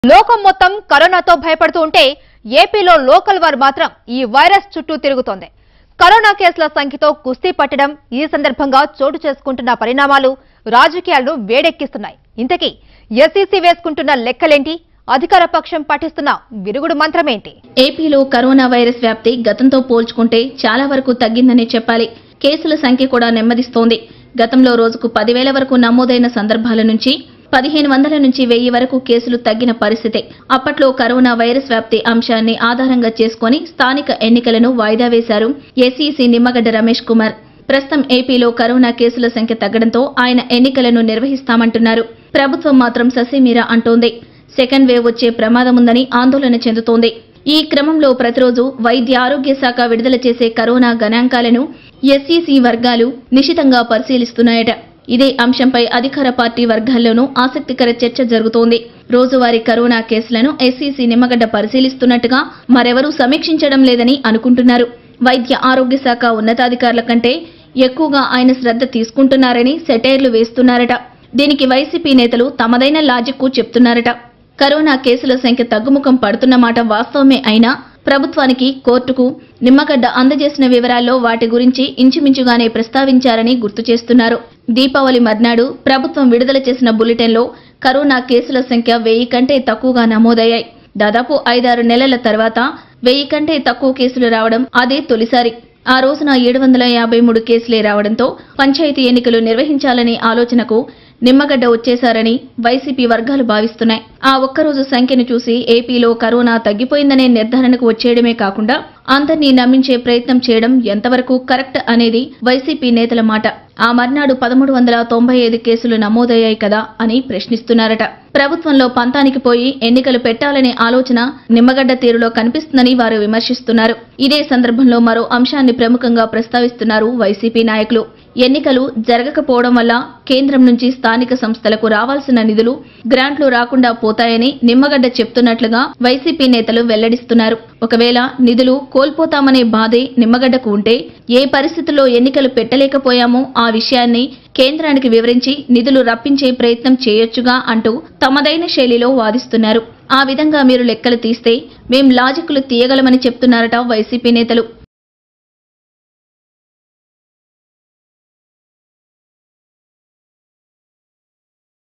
లోకం మొత్తం కరోనాతో భయపడుతూ ఉంటే ఏపీలో లోకల్ వార్ మాత్రం ఈ వైరస్ చుట్టూ తిరుగుతోంది. కరోనా కేసుల సంఖ్యతో కుస్తీ పట్టడం ఈ సందర్భంగా చోటు చేసుకుంటున్న పరిణామాలు రాజకీయాలను వేడెక్కిస్తున్నాయి. ఇంతకీ ఎస్ఈసీ వేసుకుంటున్న లెక్కలేంటి? అధికార పక్షం పఠిస్తున్న విరుగుడు మంత్రమేంటి? ఏపీలో కరోనా వైరస్ వ్యాప్తి గతంతో పోల్చుకుంటే చాలా వరకు తగ్గిందనే చెప్పాలి. కేసుల సంఖ్య కూడా నెమ్మదిస్తోంది. గతంలో రోజుకు 10,000 వరకు నమోదైన సందర్భాల నుంచి 1,500 నుంచి 1,000 వరకు కేసులు తగ్గిన పరిస్థితే. అప్పట్లో కరోనా వైరస్ వ్యాప్తి అంశాన్ని ఆధారంగా చేసుకుని స్థానిక ఎన్నికలను వాయిదా వేశారు ఎస్ఈసీ నిమ్మగడ్డ రమేష్ కుమార్. ప్రస్తుతం ఏపీలో కరోనా కేసుల సంఖ్య తగ్గడంతో ఆయన ఎన్నికలను నిర్వహిస్తామంటున్నారు. ప్రభుత్వం మాత్రం ససేమిరా అంటోంది. సెకండ్ వేవ్ వచ్చే ప్రమాదముందని ఆందోళన చెందుతోంది. ఈ క్రమంలో ప్రతిరోజు వైద్య ఆరోగ్య శాఖ విడుదల చేసే కరోనా గణాంకాలను ఎస్ఈసీ వర్గాలు నిశితంగా పరిశీలిస్తున్నాయట. ఇదే అంశంపై అధికార పార్టీ వర్గాల్లోనూ ఆసక్తికర చర్చ జరుగుతోంది. రోజువారీ కరోనా కేసులను ఎస్ఈసీ నిమ్మగడ్డ పరిశీలిస్తున్నట్టుగా మరెవరూ సమీక్షించడం లేదని అనుకుంటున్నారు. వైద్య ఆరోగ్య శాఖ ఉన్నతాధికారుల కంటే ఎక్కువగా ఆయన శ్రద్ధ తీసుకుంటున్నారని సెటైర్లు వేస్తున్నారట. దీనికి వైసీపీ నేతలు తమదైన లాజిక్కు చెప్తున్నారట. కరోనా కేసుల సంఖ్య తగ్గుముఖం పడుతున్న మాట వాస్తవమే అయినా ప్రభుత్వానికి, కోర్టుకు నిమ్మగడ్డ అందజేసిన వివరాల్లో వాటి గురించి ఇంచుమించుగానే ప్రస్తావించారని గుర్తు చేస్తున్నారు. దీపావళి మర్నాడు ప్రభుత్వం విడుదల చేసిన బులెటిన్లో కరోనా కేసుల సంఖ్య 1000 కంటే తక్కువగా నమోదయ్యాయి. దాదాపు 5-6 నెలల తర్వాత 1000 కంటే తక్కువ కేసులు రావడం అదే తొలిసారి. ఆ రోజున 753 కేసులే రావడంతో పంచాయతీ ఎన్నికలు నిర్వహించాలనే ఆలోచనకు నిమ్మగడ్డ వచ్చేశారని వైసీపీ వర్గాలు భావిస్తున్నాయి. ఆ ఒక్కరోజు సంఖ్యను చూసి ఏపీలో కరోనా తగ్గిపోయిందనే నిర్ధారణకు వచ్చేయడమే కాకుండా అందర్నీ నమ్మించే ప్రయత్నం చేయడం ఎంతవరకు కరెక్ట్ అనేది వైసీపీ నేతల మాట. ఆ మర్నాడు 1395 కేసులు నమోదయ్యాయి కదా అని ప్రశ్నిస్తున్నారట. ప్రభుత్వంలో పంతానికి పోయి ఎన్నికలు పెట్టాలనే ఆలోచన నిమ్మగడ్డ తీరులో కనిపిస్తుందని వారు విమర్శిస్తున్నారు. ఇదే సందర్భంలో మరో అంశాన్ని ప్రముఖంగా ప్రస్తావిస్తున్నారు వైసీపీ నాయకులు. ఎన్నికలు జరగకపోవడం వల్ల కేంద్రం నుంచి స్థానిక సంస్థలకు రావాల్సిన నిధులు, గ్రాంట్లు రాకుండా పోతాయని నిమ్మగడ్డ చెప్తున్నట్లుగా వైసీపీ నేతలు వెల్లడిస్తున్నారు. ఒకవేళ నిధులు కోల్పోతామనే బాధే నిమ్మగడ్డకు ఉంటే ఏ పరిస్థితుల్లో ఎన్నికలు పెట్టలేకపోయామో ఆ విషయాన్ని కేంద్రానికి వివరించి నిధులు రప్పించే ప్రయత్నం చేయొచ్చుగా అంటూ తమదైన శైలిలో వాదిస్తున్నారు. ఆ విధంగా మీరు లెక్కలు తీస్తే మేం లాజిక్లు తీయగలమని చెప్తున్నారట వైసీపీ నేతలు.